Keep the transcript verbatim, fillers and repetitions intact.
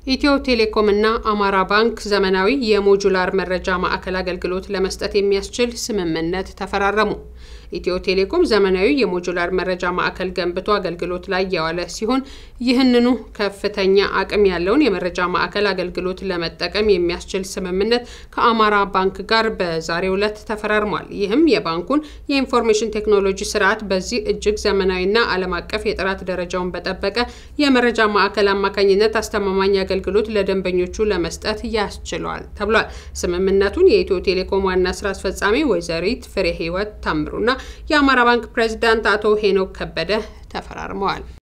ኢትዮ ቴሌኮም እና አማራ ባንክ ዘመናዊ የሞጁላር መረጃ ማዕከል አገልግሎት ለመስጠት የሚያስችል ስምምነት ተፈራረሙ። ኢትዮ ቴሌኮም ዘመናዊ የሞጁላር መረጃ ማዕከል ገንብቶ አገልግሎት ላይ ያዋለ ሲሆን ይህንኑ ከፍተኛ አቅም ያለውን የመረጃ ማዕከል አገልግሎት ለመጠቀም የሚያስችል ስምምነት ከአማራ ባንክ ጋር በዛሬው ዕለት ተፈራርሟል። ይህም የባንኩን የኢንፎርሜሽን ቴክኖሎጂ ስርዓት በዚህ እጅግ ዘመናዊና ዓለም አቀፍ የጥራት ደረጃውን በጠበቀ የመረጃ ማዕከል አማካኝነት አስተማማኝ አገልግሎት ለደንበኞቹ ለመስጠት ያስችላል ተብሏል። ስምምነቱን የኢትዮ ቴሌኮም ዋና ስራ አስፈጻሚ ወይዘሪት ፍሬ ህይወት ታምሩና የአማራ ባንክ ፕሬዝዳንት አቶ ሄኖክ ከበደ ተፈራርመዋል።